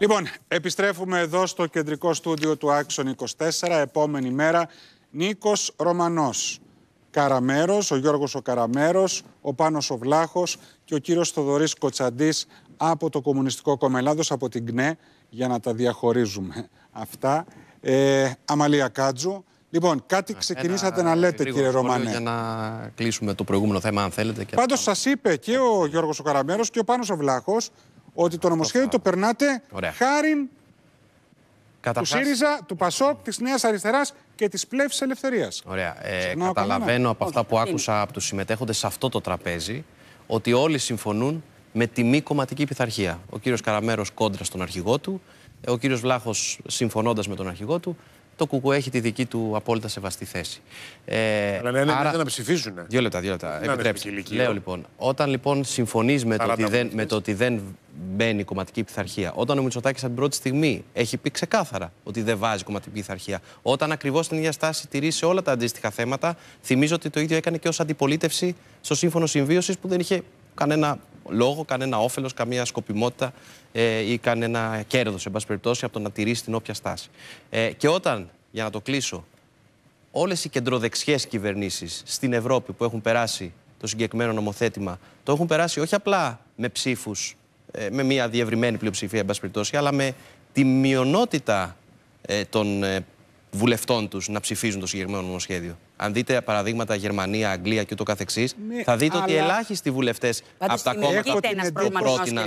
Λοιπόν, επιστρέφουμε εδώ στο κεντρικό στούντιο του Άξον 24, επόμενη μέρα. Νίκος Ρωμανός, Καραμέρος, ο Γιώργος ο Καραμέρος, ο Πάνος ο Βλάχος και ο κύριος Θοδωρής Κοτσαντής από το Κομμουνιστικό Κόμμα Ελλάδος, από την ΚΝΕ, για να τα διαχωρίζουμε αυτά. Αμαλία Κάτζου. Λοιπόν, κάτι ξεκινήσατε να λέτε, κύριε Ρωμανέ. Για να κλείσουμε το προηγούμενο θέμα, αν θέλετε. Πάντως σας είπε και ο Γιώργος ο Καραμέρος και ο Πάνος ο Βλάχος ότι το νομοσχέδιο το περνάτε χάριν του ΣΥΡΙΖΑ, του ΠΑΣΟΚ, της Νέας Αριστεράς και της Πλεύσης Ελευθερίας. Ωραία. Καταλαβαίνω από αυτά που άκουσα από τους συμμετέχοντες σε αυτό το τραπέζι ότι όλοι συμφωνούν με τη μη κομματική πειθαρχία. Ο κύριος Καραμέρος κόντρα στον αρχηγό του, ο κύριος Βλάχος συμφωνώντας με τον αρχηγό του. Το ΚΚΕ έχει τη δική του απόλυτα σεβαστή θέση. Αλλά ναι, άρα... να ψηφίζουν. Δύο λεπτά. Επιτρέψτε. Λέω λοιπόν, όταν λοιπόν συμφωνείς με το ότι δεν μπαίνει κομματική πειθαρχία, όταν ο Μητσοτάκης από την πρώτη στιγμή έχει πει ξεκάθαρα ότι δεν βάζει κομματική πειθαρχία, όταν ακριβώς την ίδια στάση τηρεί σε όλα τα αντίστοιχα θέματα, θυμίζω ότι το ίδιο έκανε και ως αντιπολίτευση στο Σύμφωνο Συμβίωσης που δεν είχε κανένα λόγο, κανένα όφελος, καμία σκοπιμότητα ή κανένα κέρδος, εν πάση περιπτώσει, από το να τηρήσει την όποια στάση. Και όταν, για να το κλείσω, όλες οι κεντροδεξιές κυβερνήσεις στην Ευρώπη που έχουν περάσει το συγκεκριμένο νομοθέτημα, το έχουν περάσει όχι απλά με ψήφους, με μια διευρυμένη πλειοψηφία, εν πάση περιπτώσει, αλλά με τη μειονότητα των βουλευτών τους να ψηφίζουν το συγκεκριμένο νομοσχέδιο. Αν δείτε παραδείγματα Γερμανία, Αγγλία και ούτω καθεξής, θα δείτε ότι ελάχιστοι βουλευτές από τα κόμματα που πρότειναν.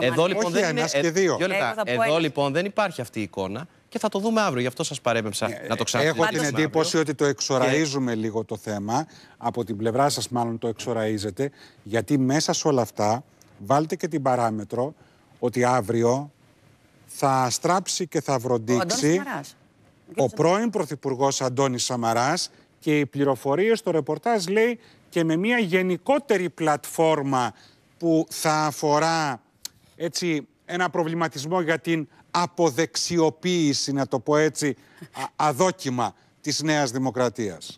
Εδώ λοιπόν δεν υπάρχει αυτή η εικόνα και θα το δούμε αύριο. Γι' αυτό σας παρέπεμψα να το ξαναδείτε. Έχω την εντύπωση ότι το εξοραίζουμε λίγο το θέμα. Από την πλευρά σας μάλλον το εξοραίζετε, γιατί μέσα σε όλα αυτά βάλτε και την παράμετρο ότι αύριο θα στράψει και θα βροντίξει ο πρώην Πρωθυπουργός Αντώνης Σαμαράς, και οι πληροφορίες στο ρεπορτάζ λέει και με μια γενικότερη πλατφόρμα που θα αφορά έτσι ένα προβληματισμό για την αποδεξιοποίηση, να το πω έτσι, αδόκιμα της Νέας Δημοκρατίας.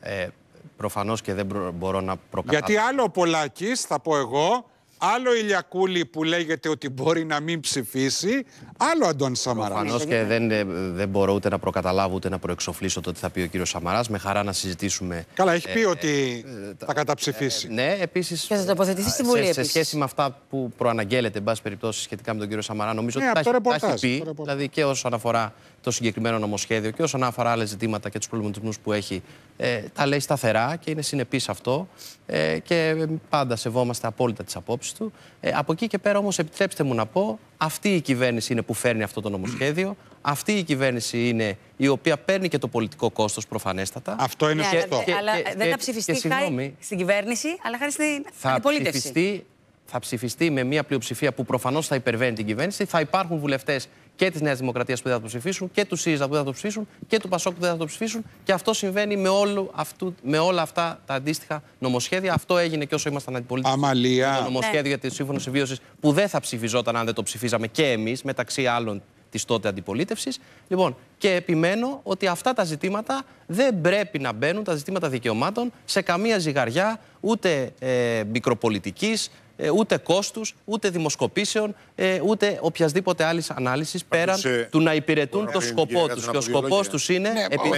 Προφανώς και δεν μπορώ να προκαταλάβω. Γιατί άλλο ο Πολάκης, θα πω εγώ, άλλο Ηλιακούλη που λέγεται ότι μπορεί να μην ψηφίσει, άλλο Αντώνης Σαμαράς. Προφανώς και δεν μπορώ ούτε να προκαταλάβω ούτε να προεξοφλήσω το τι θα πει ο κύριος Σαμαράς. Με χαρά να συζητήσουμε. Καλά, έχει πει ότι θα καταψηφίσει. Ναι, επίσης. Και θα τοποθετηθεί στη Βουλή. Σε σχέση με αυτά που προαναγγέλλεται, εν πάση περιπτώσει, σχετικά με τον κύριο Σαμαρά, νομίζω ότι τα έχει πει. Δηλαδή και όσον αφορά το συγκεκριμένο νομοσχέδιο και όσον αφορά άλλα ζητήματα και τους προβληματισμούς που έχει, τα λέει σταθερά και είναι συνεπής αυτό και πάντα σεβόμαστε απόλυτα τις απόψεις του. Από εκεί και πέρα όμως επιτρέψτε μου να πω, αυτή η κυβέρνηση είναι που φέρνει αυτό το νομοσχέδιο, αυτή η κυβέρνηση είναι η οποία παίρνει και το πολιτικό κόστος προφανέστατα. Αυτό είναι σωστό. Αλλά δεν θα ψηφιστεί χάρη στην κυβέρνηση, αλλά χάρη στην αντιπολίτευση. Θα ψηφιστεί με μια πλειοψηφία που προφανώς θα υπερβαίνει την κυβέρνηση. Θα υπάρχουν βουλευτές και της Νέας Δημοκρατίας που δεν θα το ψηφίσουν, και του ΣΥΡΙΖΑ που δεν θα το ψηφίσουν, και του ΠΑΣΟΚ που δεν θα το ψηφίσουν. Και αυτό συμβαίνει με όλα αυτά τα αντίστοιχα νομοσχέδια. Αυτό έγινε και όσο ήμασταν αντιπολίτευση. Αμαλία. Το νομοσχέδιο για τη Σύμφωνο Συμβίωσης που δεν θα ψηφιζόταν αν δεν το ψηφίζαμε και εμείς, μεταξύ άλλων της τότε αντιπολίτευσης. Λοιπόν, και επιμένω ότι αυτά τα ζητήματα δεν πρέπει να μπαίνουν, τα ζητήματα δικαιωμάτων, σε καμία ζυγαριά ούτε μικροπολιτικής, ούτε κόστους, ούτε δημοσκοπήσεων, ούτε οποιασδήποτε άλλης ανάλυσης πέραν του να υπηρετούν το σκοπό τους. Και ο σκοπός τους είναι.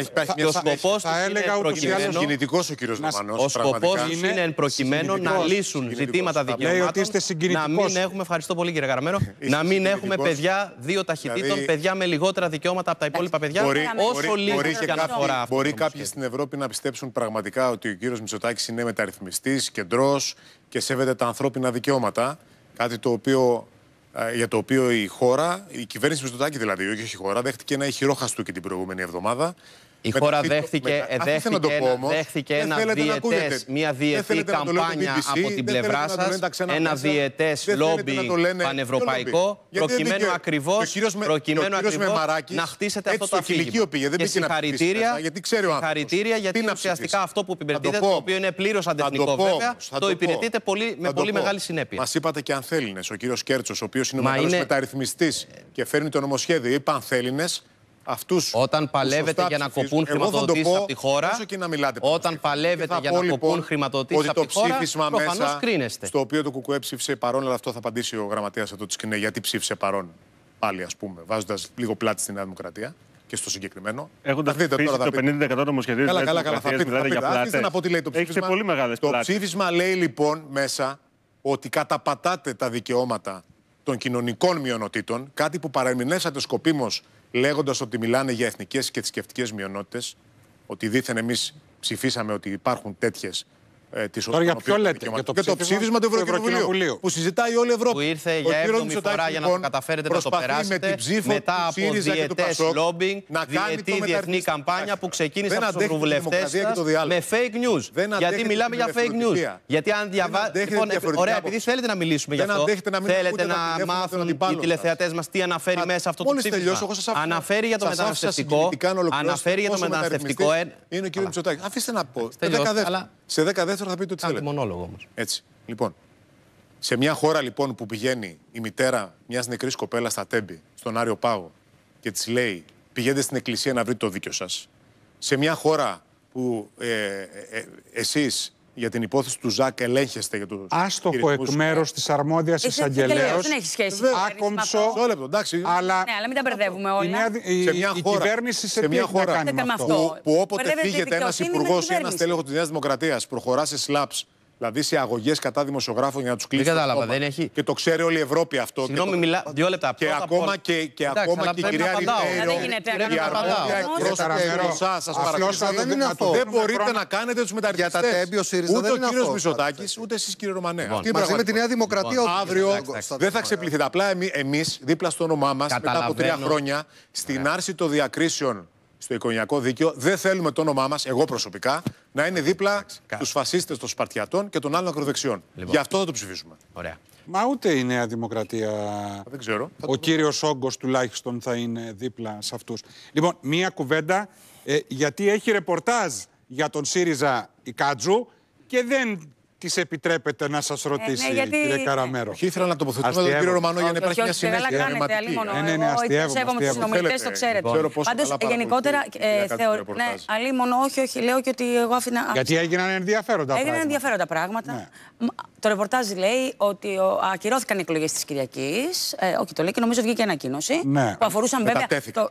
Ο σκοπός τους είναι εν προκειμένου να λύσουν ζητήματα δικαιωμάτων. Να μην έχουμε, ευχαριστώ πολύ κύριε Καραμένο, να μην έχουμε παιδιά δύο ταχυτήτων, παιδιά με λιγότερα δικαιώματα από τα υπόλοιπα παιδιά, όσο λίγη και αναφορά αυτό. Μπορεί κάποιοι στην Ευρώπη να πιστέψουν πραγματικά ότι ο κύριος Μητσοτάκης είναι μεταρρυθμιστής, κεντρός και σέβεται τα ανθρώπινα δικαιώματα. Κάτι το οποίο, για το οποίο η χώρα, η κυβέρνηση Μητσοτάκη δηλαδή, όχι η χώρα, δέχτηκε ένα ηχηρό χαστούκι την προηγούμενη εβδομάδα. Η χώρα δέχθηκε μια διετή καμπάνια από την πλευρά σας, ένα διετές λόμπι πανευρωπαϊκό, προκειμένου ακριβώς να χτίσετε αυτό το αφήγημα. Και συγχαρητήρια, γιατί ουσιαστικά αυτό που υπηρετείτε, το οποίο είναι πλήρως αντεθνικό βέβαια, το υπηρετείτε με πολύ μεγάλη συνέπεια. Μας είπατε και ανθέληνες, ο κύριος Κέρτσος, ο οποίος είναι ο μεγάλος μεταρρυθμιστής και φέρνει το νομοσχέδιο, είπε ανθέληνες. Όταν παλεύετε για να κοπούν χρηματοδοτήσεις από τη χώρα, όταν παλεύετε για να κοπούν χρηματοδοτήσεις από τη χώρα, προφανώς κρίνεστε. Στο οποίο το ΚΚΕ ψήφισε παρόν, αλλά αυτό θα απαντήσει ο γραμματέας εδώ της ΚΝΕ. Γιατί ψήφισε παρόν? πάλι, ας πούμε, βάζοντας λίγο πλάτη στην Νέα Δημοκρατία και στο συγκεκριμένο. Έχοντας αφήσει το 50% νομοσχεδίου της Νέας Δημοκρατίας, μιλάτε για πλάτες. Αφήστε να πω τι λέει το ψήφισμα. Έχετε πολύ μεγάλες πλάτες. Το ψήφισμα λέει λοιπόν μέσα ότι καταπατάτε τα δικαιώματα των κοινωνικών μειονοτήτων, κάτι που παραμεινέσατε σκοπίμως λέγοντας ότι μιλάνε για εθνικές και θρησκευτικές μειονότητες, ότι δήθεν εμείς ψηφίσαμε ότι υπάρχουν τέτοιες. Τώρα για ποιο λέτε? Για το ψήφισμα του Ευρωκοινοβουλίου που συζητάει όλη η Ευρώπη. Που ήρθε για 7η φορά για να το καταφέρετε να το περάσετε μετά από διετές λόμπινγκ, διετή διεθνή καμπάνια που ξεκίνησε από τους ευρωβουλευτές με fake news. Γιατί μιλάμε για fake news. Γιατί αν διαβάζετε. Ωραία, επειδή θέλετε να μιλήσουμε γι' αυτό, θέλετε να μάθουν οι τηλεθεατές μας τι αναφέρει μέσα αυτό το ψήφισμα. Αναφέρει για το μεταναστευτικό. Είναι ο κ. Μητσοτάκη. Αφήστε να πω. Σε 10 δεύτερα θα πείτε ότι θέλετε. Μονόλογο όμως. Έτσι. Λοιπόν, σε μια χώρα λοιπόν που πηγαίνει η μητέρα μιας νεκρής κοπέλας στα Τέμπη, στον Άριο Πάγο, και της λέει πηγαίνετε στην εκκλησία να βρείτε το δίκιο σας. Σε μια χώρα που εσείς για την υπόθεση του Ζακ ελέγχεστε για τους άστοχο εκ μέρους της αρμόδιας εισαγγελέως. Δεν έχει σχέση. Άκομψο. Αλλά μην τα μπερδεύουμε όλα. Η κυβέρνηση σε μια χώρα που όποτε φύγεται ένας υπουργός ή ένας τέλεχος της Νέας Δημοκρατίας προχωρά σε σλάψ, δηλαδή σε αγωγές κατά δημοσιογράφων για να τους κλείσει. Δεν κατάλαβα, δεν έχει. Και το ξέρει όλη η Ευρώπη αυτό. Συγγνώμη, μιλά 2 λεπτά. Και ακόμα και η κυρία Ριβέιρο, η αρμόδια εκπρόσωπο, δεν μπορείτε να κάνετε τους μεταρρυθμιστές. Ούτε ο κύριος Μητσοτάκης, ούτε εσείς κύριε Ρωμανέ. Μαζί με τη Νέα Δημοκρατία. Αύριο δεν θα ξεπληθείτε. Απλά εμείς δίπλα στο όνομά μας μετά από 3 χρόνια στην άρση των διακρίσεων στο οικογενειακό δίκαιο, δεν θέλουμε το όνομά μας, εγώ προσωπικά, να είναι δίπλα στους φασίστες των Σπαρτιατών και των άλλων ακροδεξιών. Γι' αυτό θα το ψηφίσουμε. Ωραία. Μα ούτε η Νέα Δημοκρατία. Δεν ξέρω. Ο κύριος Όγκος τουλάχιστον θα είναι δίπλα σε αυτούς. Λοιπόν, μία κουβέντα, γιατί έχει ρεπορτάζ για τον ΣΥΡΙΖΑ η Κάτζου και δεν της επιτρέπεται να σας ρωτήσει, κύριε Καραμέρο. Όχι, ήθελα να τοποθετούμε τον κύριο Ρωμανό για να υπάρχει μια συνέχεια. Εγώ σέβομαι τους συνομιλητές, το ξέρετε. Πάντως, γενικότερα, αλίμονο, όχι, λέω και ότι εγώ άφηνα. Γιατί έγιναν ενδιαφέροντα πράγματα. Έγιναν ενδιαφέροντα πράγματα. Το ρεπορτάζ λέει ότι ακυρώθηκαν οι εκλογές της Κυριακής. Όχι, το λέει και νομίζω βγήκε ανακοίνωση. Που αφορούσαν βέβαια.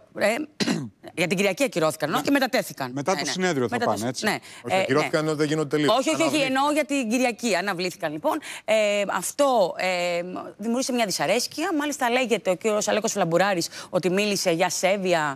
Για την Κυριακή ακυρώθηκαν και μετατέθηκαν. Μετά το συνέδριο θα πάνε, έτσι. Όχι, ακυρώθηκαν όταν δεν γίνονται τελείως. Όχι, εννοώ για την Κυριακή. Αναβλήθηκαν λοιπόν. Αυτό δημιούργησε μια δυσαρέσκεια. Μάλιστα λέγεται ο κύριος Αλέκος Φλαμπουράρης ότι μίλησε για ασέβεια.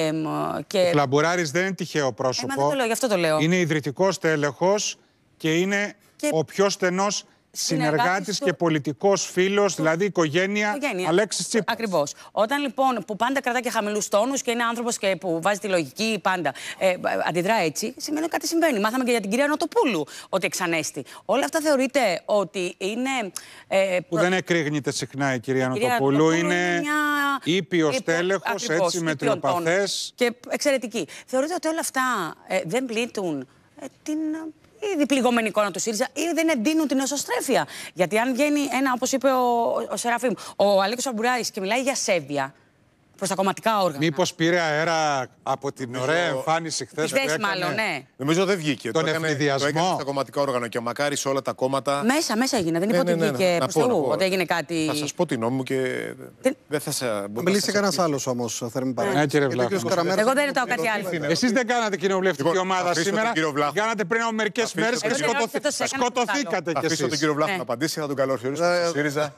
Ο Φλαμπουράρης δεν είναι τυχαίο πρόσωπο. Δεν το λέω, γι' αυτό το λέω. Είναι ιδρυτικός τέλεχος και είναι ο πιο στενός συνεργάτης και πολιτικός φίλος, δηλαδή οικογένεια Αλέξης Τσίπρας. Ακριβώς. Όταν λοιπόν που πάντα κρατά και χαμηλούς τόνους και είναι άνθρωπος και που βάζει τη λογική πάντα αντιδρά έτσι, σημαίνει ότι κάτι συμβαίνει. Μάθαμε και για την κυρία Νοτοπούλου ότι εξανέστη. Όλα αυτά θεωρείται ότι είναι. Που δεν εκρήγνεται συχνά η κυρία Νοτοπούλου. Είναι ήπιος τέλεχος, έτσι μετριοπαθές. Και εξαιρετική. Θεωρείται ότι όλα αυτά δεν πλήττουν την. Ή διπληγωμένη εικόνα του ΣΥΡΙΖΑ, ή δεν εντείνουν την εσωστρέφεια. Γιατί αν βγαίνει ένα, όπως είπε ο Σεραφείμ, ο Αλέκος Φλαμπουράρης και μιλάει για ασέβεια προς τα κομματικά όργανα. Μήπως πήρε αέρα από την ωραία εμφάνιση χθες? Χθες, μάλλον, ναι. Νομίζω δεν βγήκε. Τον ευνηδιασμό. Το έκανε στα κομματικά όργανα και μακάρι σε όλα τα κόμματα. Μέσα έγινε. Δεν είπα ότι βγήκε προς Θεού, ότι έγινε κάτι. Θα σας πω την νόμη μου και δεν θα σε. Μιλήσει κανένας άλλος όμως, Θέρμη Παρά. Εγώ δεν ρωτάω κάτι άλλο. Εσείς δεν κάνατε κοινοβουλευτική ομάδα σήμερα. Κάνατε πριν από μερικές μέρες και σκοτωθήκατε κι εσείς. Αφήστε τον κύριο Βλάχο να απαντήσει, θα τον καλωσορίσω στο ΣΥΡΙΖΑ.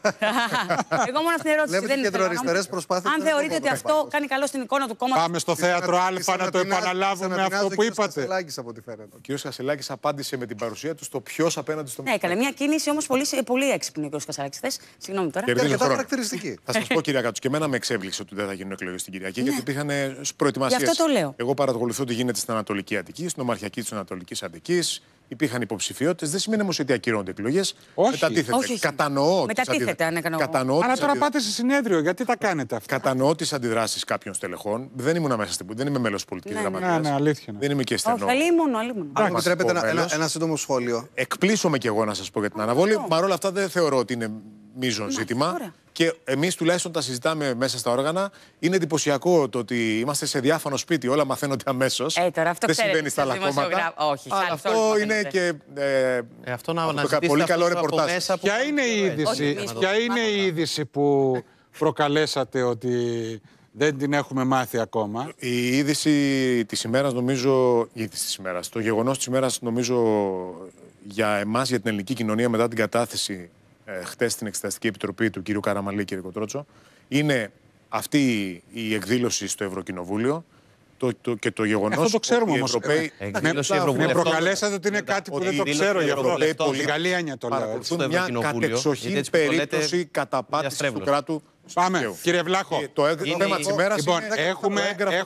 Εγώ μόνο αυτή την ερώτηση. Αν θεωρείτε ότι αυτό κάνει καλό στην εικόνα του κόμματος. Πάμε στο θέατρο Α να το επαναλάβουμε αυτό που είπατε. Ο κύριος Κασελάκης απάντησε με την παρουσία του στο ποιος απέναντι στο. Ναι, έκανε μια κίνηση όμως πολύ έξυπνη ο κύριος Κασελάκης. Συγγνώμη τώρα. Και αρκετά χαρακτηριστική. Θα σας πω, κυρία Κάτζου, και εμένα με εξέβλησε ότι δεν θα γίνουν εκλογές στην Κυριακή, γιατί υπήρχαν προετοιμασίες. Γι' αυτό το λέω. Εγώ παρακολουθώ τι γίνεται στην Ανατολική Αττική, στην Ομαρχιακή της Ανατολικής Αττικής. Υπήρχαν υποψηφιότητες. Δεν σημαίνει όμως ότι ακυρώνονται εκλογές. Μετατίθεται. Όχι. Κατανοώ. Μετατίθεται, αν έκανα εγώ. Αλλά τώρα πάτε σε συνέδριο, γιατί τα κάνετε αυτά? Κατανοώ τις αντιδράσεις κάποιων στελεχών. Δεν ήμουν μέσα στην. Δεν είμαι μέλος της πολιτικής γραμματείας. Ναι, αλήθεια. Δεν είμαι και στενό. Αλίμονο. Αν μου επιτρέπετε ένα σύντομο σχόλιο. Εκπλήσωμαι κι εγώ να σας πω για την αναβολή. Παρ' όλα αυτά δεν θεωρώ ότι είναι μείζον ζήτημα. Και εμείς τουλάχιστον τα συζητάμε μέσα στα όργανα. Είναι εντυπωσιακό το ότι είμαστε σε διάφανο σπίτι, όλα μαθαίνονται αμέσως. Τώρα αυτό δεν συμβαίνει στα άλλα κόμματα. Όχι, αλλά αυτό είναι και αυτό να πολύ καλό ρεπορτάζ. Ποια είναι η είδηση που προκαλέσατε ότι δεν την έχουμε μάθει ακόμα. Η είδηση της ημέρας, νομίζω, το γεγονός της ημέρας, νομίζω, για εμάς, για την ελληνική κοινωνία, μετά την κατάθεση χτες στην Εξεταστική Επιτροπή του κ. Καραμανλή και κ. Κοτρότσο, είναι αυτή η εκδήλωση στο Ευρωκοινοβούλιο. Και το γεγονός. Αυτό το ξέρουμε όμως. Με προκαλέσατε ότι είναι κάτι που δεν το ξέρω γι' αυτό. Στην καλή έννοια το λέω. Μια κατεξοχήν περίπτωση καταπάτησης του κράτου. Πάμε, κύριε Βλάχο. Το θέμα της ημέρας είναι έχουμε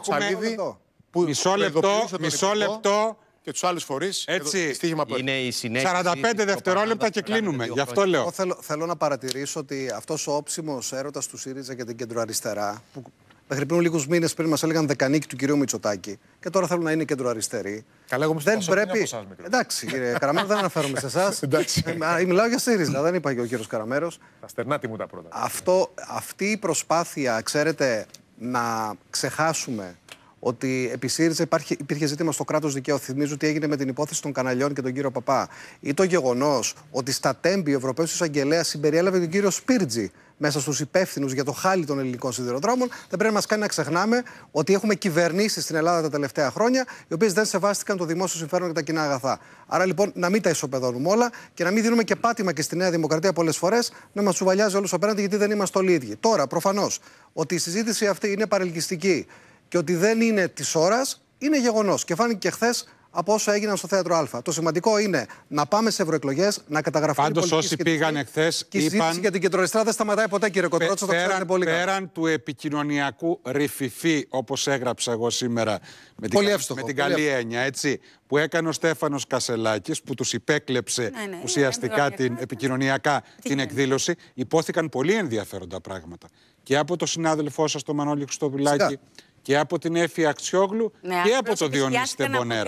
μισό λεπτό. Και τους άλλους φορείς. Έτσι, είναι η συνέχιση. 45 δευτερόλεπτα και κλείνουμε. Γι' αυτό λέω. Θέλω να παρατηρήσω ότι αυτός ο όψιμος έρωτας του ΣΥΡΙΖΑ για την κεντροαριστερά, που μέχρι πριν λίγους μήνες πριν μας έλεγαν δεκανίκη του κυρίου Μητσοτάκη, και τώρα θέλουν να είναι κεντροαριστεροί. Καλά, εγώ δεν πρέπει. Εντάξει, κύριε Καραμέρο, δεν αναφέρομαι σε εσάς. Μιλάω για ΣΥΡΙΖΑ, δεν είπα και ο κύριος Καραμέρος. Τα στερνά τι μου τα πρώτα. Αυτή η προσπάθεια, ξέρετε, να ξεχάσουμε ότι επί ΣΥΡΙΖΑ υπήρχε ζήτημα στο κράτος δικαίου. Θυμίζω τι έγινε με την υπόθεση των καναλιών και τον κύριο Παπά. Ή το γεγονός ότι στα Τέμπη ο Ευρωπαίος Εισαγγελέας συμπεριέλαβε τον κύριο Σπίρτζη μέσα στους υπεύθυνους για το χάλι των ελληνικών σιδηροδρόμων. Δεν πρέπει να μας κάνει να ξεχνάμε ότι έχουμε κυβερνήσεις στην Ελλάδα τα τελευταία χρόνια, οι οποίες δεν σεβάστηκαν το δημόσιο συμφέρον και τα κοινά αγαθά. Άρα λοιπόν να μην τα ισοπεδώνουμε όλα και να μην δίνουμε και πάτημα και στη Νέα Δημοκρατία πολλές φορές να μας τσουβαλιάζει όλους απέναντι, γιατί δεν είμαστε όλοι ίδιοι. Τώρα, προφανώς, ότι η συζήτηση αυτή είναι παρελκυστική και ότι δεν είναι της ώρας, είναι γεγονός. Και φάνηκε και χθες από όσα έγιναν στο Θέατρο Α. Το σημαντικό είναι να πάμε σε ευρωεκλογές, να καταγραφούν. Πάντως, όσοι πήγαν χθες, και η συζήτηση για την κεντροαριστερά δεν σταματάει ποτέ, κύριε Κοτρότσο. Πέραν του επικοινωνιακού ρηφιφί, όπως έγραψα εγώ σήμερα, με την καλή έννοια, έτσι, που έκανε ο Στέφανος Κασελάκης, που τους υπέκλεψε ουσιαστικά επικοινωνιακά την εκδήλωση, υπόθηκαν πολύ ενδιαφέροντα πράγματα. Και από τον συνάδελφό σας, τον Μανώλη Χριστοδουλάκη, και από την Έφη Αξιόγλου και από το Διονύση Τεμπονέρα.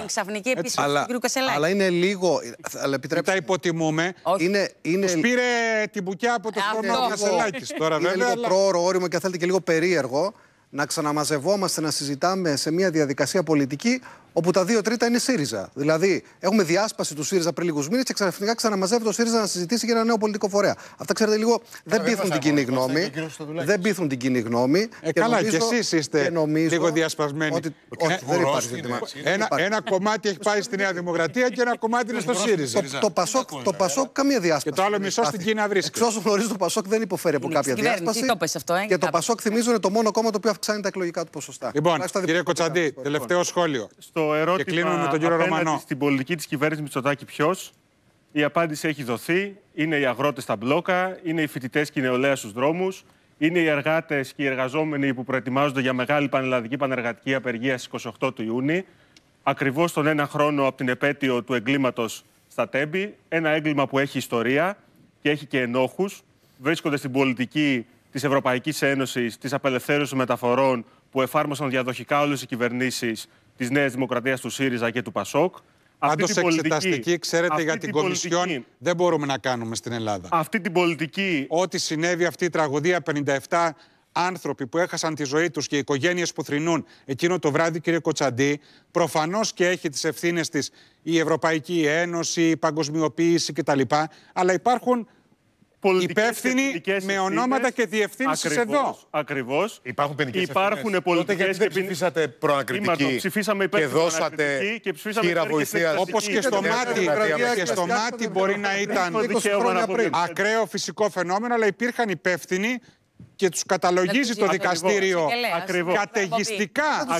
Αλλά είναι λίγο. Δεν τα υποτιμούμε. Τους πήρε την μπουκιά από το χρόνο ο Κασελάκης τώρα, βέβαια. Είναι λίγο πρόωρο, όριμο και θέλετε και λίγο περίεργο να ξαναμαζευόμαστε, να συζητάμε σε μια διαδικασία πολιτική όπου τα 2/3 είναι ΣΥΡΙΖΑ. Δηλαδή, έχουμε διάσπαση του ΣΥΡΙΖΑ πριν λίγους μήνες και ξαφνικά ξαναμαζεύεται ο ΣΥΡΙΖΑ να συζητήσει για ένα νέο πολιτικό φορέα. Αυτά, ξέρετε, λίγο δεν πείθουν την κοινή γνώμη. Δεν πείθουν την κοινή γνώμη. Καλά, και εσείς είστε λίγο διασπασμένοι. Δεν υπάρχει ζήτημα. Ένα κομμάτι έχει πάει στη Νέα Δημοκρατία και ένα κομμάτι είναι στο ΣΥΡΙΖΑ. Το ΠΑΣΟΚ καμία διάσπαση. Και το άλλο μισό στην Κίνα βρίσκεται. Εξ όσων γνωρίζω, το ΠΑΣΟΚ δεν υποφέρει από κάποια διάσπαση. Και το ΠΑΣΟΚ, θυμίζω, είναι το μόνο κόμμα το οποίο αυξάνει τα εκλογικά του ποσοστά. Λοιπόν, κύριε Κοτσαντή, τελευταίο σχόλιο. Στο ερώτημα απέναντι στην πολιτική της κυβέρνησης Μητσοτάκη ποιος, η απάντηση έχει δοθεί. Είναι οι αγρότες στα μπλόκα, είναι οι φοιτητές και η νεολαία στους δρόμους, είναι οι εργάτες και οι εργαζόμενοι που προετοιμάζονται για μεγάλη πανελλαδική πανεργατική απεργία στις 28 του Ιούνιου, ακριβώς τον ένα χρόνο από την επέτειο του εγκλήματος στα Τέμπη. Ένα έγκλημα που έχει ιστορία και έχει και ενόχους. Βρίσκονται στην πολιτική της Ευρωπαϊκής Ένωσης, της απελευθέρωσης μεταφορών που εφάρμοσαν διαδοχικά όλες οι κυβερνήσεις της Νέας Δημοκρατίας, του ΣΥΡΙΖΑ και του ΠΑΣΟΚ. Πάντως εξεταστική, ξέρετε, για την Κομισιόν δεν μπορούμε να κάνουμε στην Ελλάδα. Αυτή την πολιτική... Ό,τι συνέβη αυτή η τραγωδία, 57 άνθρωποι που έχασαν τη ζωή τους και οι οικογένειες που θρηνούν εκείνο το βράδυ, κύριε Κοτσαντή, προφανώς και έχει τις ευθύνες της η Ευρωπαϊκή Ένωση, η παγκοσμιοποίηση κτλ. Αλλά υπάρχουν υπεύθυνοι με ονόματα και διευθύνσεις εδώ. Ακριβώς. Υπάρχουν πολιτικές ευθύνες. δεν ψηφίσατε προανακριτική και δώσατε χείρα βοηθείας. Όπως και στο μάτι μπορεί να ήταν ακραίο φυσικό φαινόμενο, αλλά υπήρχαν υπεύθυνοι και τους καταλογίζει το δικαστήριο καταιγιστικά.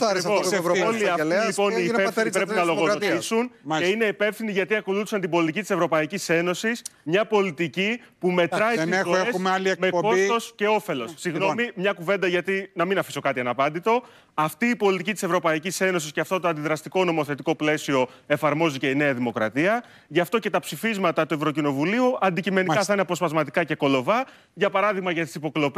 Όλοι αυτοί λοιπόν οι υπεύθυνοι πρέπει να λογοδοτήσουν και είναι υπεύθυνοι γιατί ακολούθησαν την πολιτική της Ευρωπαϊκής Ένωσης, μια πολιτική που μετράει τις ζωές με κόστος και όφελος. Συγγνώμη, μια κουβέντα γιατί να μην αφήσω κάτι αναπάντητο. Αυτή η πολιτική της Ευρωπαϊκής Ένωσης και αυτό το αντιδραστικό νομοθετικό πλαίσιο εφαρμόζει και η Νέα Δημοκρατία. Γι' αυτό και τα ψηφίσματα του Ευρωκοινοβουλίου αντικειμενικά θα είναι αποσπασματικά και κολοβά. Για παράδειγμα, για τις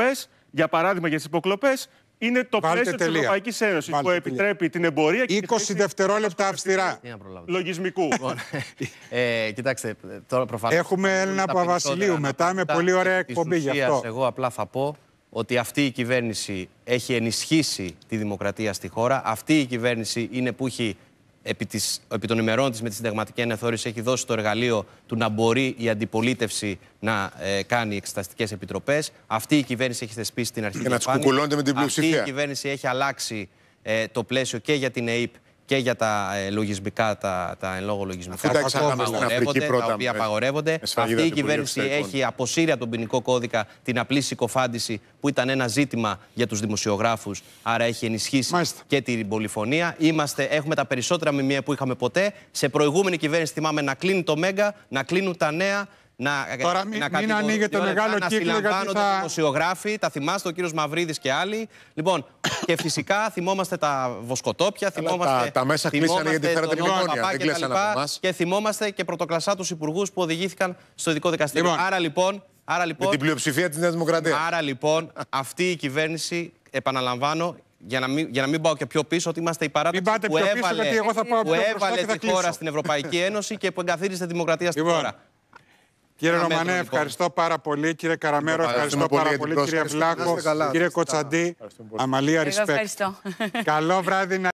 υποκλοπές, είναι το πλαίσιο της Ευρωπαϊκής Ένωσης που επιτρέπει την εμπορία και 20 δευτερόλεπτα αυστηρά. Λογισμικού. Κοιτάξτε, τώρα προφανώς... Έχουμε Έλληνα Παπαβασιλείου μετά με πολύ ωραία εκπομπή γι' αυτό. Εγώ απλά θα πω ότι αυτή η κυβέρνηση έχει ενισχύσει τη δημοκρατία στη χώρα. Αυτή η κυβέρνηση είναι που έχει επί των ημερών της με τη συνταγματική αναθεώρηση έχει δώσει το εργαλείο του να μπορεί η αντιπολίτευση να κάνει εξεταστικές επιτροπές. Αυτή η κυβέρνηση έχει θεσπίσει την αρχή. Και να τσουκουλώνεται με την πλειοψηφία. Αυτή η κυβέρνηση έχει αλλάξει το πλαίσιο και για την ΕΕΠ και για τα λογισμικά, τα εν λόγω λογισμικά τα οποία απαγορεύονται. Αυτή η κυβέρνηση έχει αποσύρει από τον ποινικό κώδικα την απλή συκοφάντηση, που ήταν ένα ζήτημα για τους δημοσιογράφους, άρα έχει ενισχύσει και την πολυφωνία. Έχουμε τα περισσότερα μνημεία που είχαμε ποτέ. Σε προηγούμενη κυβέρνηση θυμάμαι να κλείνει το Μέγκα, να κλείνουν τα νέα. Τώρα μην ανοίγετε μεγάλο κύκλο, γιατί θα... δημοσιογράφοι, τα θυμάστε ο κύριος Μαυρίδης και άλλοι. Λοιπόν, και φυσικά θυμόμαστε τα βοσκοτόπια, θυμόμαστε τα μέσα κλείσανε γιατί φέρατε μνημόνια, δεν κλείσανε από εμάς. Και θυμόμαστε και πρωτοκλασσάτους υπουργούς που οδηγήθηκαν στο ειδικό δικαστήριο. Άρα λοιπόν, με την πλειοψηφία της Νέας Δημοκρατίας. Άρα λοιπόν, αυτή η κυβέρνηση, επαναλαμβάνω, για να μην πάω και πιο πίσω, ότι είμαστε η παράταξη που έβαλε τη χώρα στην Ευρωπαϊκή Ένωση και που εγκαθίδρυσε τη δημοκρατία στη χώρα. Κύριε Ρωμανέ, ευχαριστώ πάρα πολύ. Κύριε Καραμέρο, ευχαριστώ πάρα πολύ. Κύριε Βλάχο, κύριε Κοτσαντή, Αμαλία, respect. Ευχαριστώ. Καλό βράδυ.